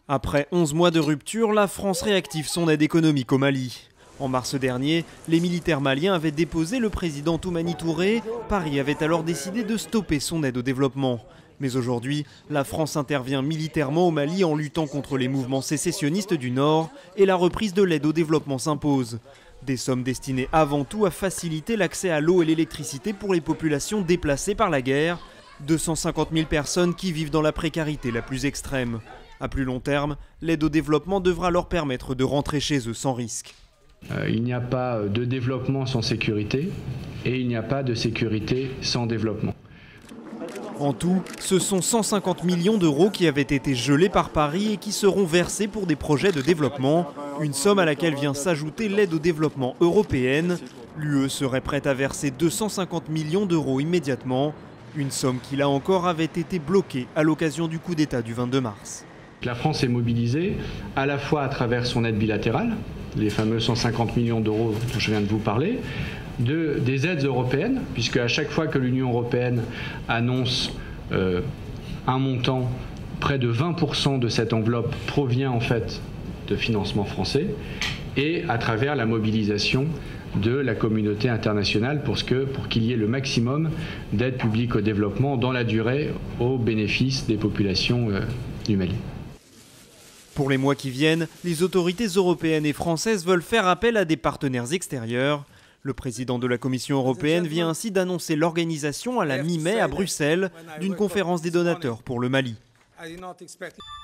Après 11 mois de rupture, la France réactive son aide économique au Mali. En mars dernier, les militaires maliens avaient déposé le président Toumani Touré. Paris avait alors décidé de stopper son aide au développement. Mais aujourd'hui, la France intervient militairement au Mali en luttant contre les mouvements sécessionnistes du Nord et la reprise de l'aide au développement s'impose. Des sommes destinées avant tout à faciliter l'accès à l'eau et l'électricité pour les populations déplacées par la guerre. 250 000 personnes qui vivent dans la précarité la plus extrême. À plus long terme, l'aide au développement devra leur permettre de rentrer chez eux sans risque. Il n'y a pas de développement sans sécurité et il n'y a pas de sécurité sans développement. En tout, ce sont 150 millions d'euros qui avaient été gelés par Paris et qui seront versés pour des projets de développement. Une somme à laquelle vient s'ajouter l'aide au développement européenne. L'UE serait prête à verser 250 millions d'euros immédiatement. Une somme qui, là encore, avait été bloquée à l'occasion du coup d'État du 22 mars. La France est mobilisée à la fois à travers son aide bilatérale, les fameux 150 millions d'euros dont je viens de vous parler, des aides européennes, puisque à chaque fois que l'Union européenne annonce un montant, près de 20% de cette enveloppe provient en fait de financement français, et à travers la mobilisation de la communauté internationale pour qu'il y ait le maximum d'aide publique au développement dans la durée au bénéfice des populations du Mali. Pour les mois qui viennent, les autorités européennes et françaises veulent faire appel à des partenaires extérieurs. Le président de la Commission européenne vient ainsi d'annoncer l'organisation à la mi-mai à Bruxelles d'une conférence des donateurs pour le Mali.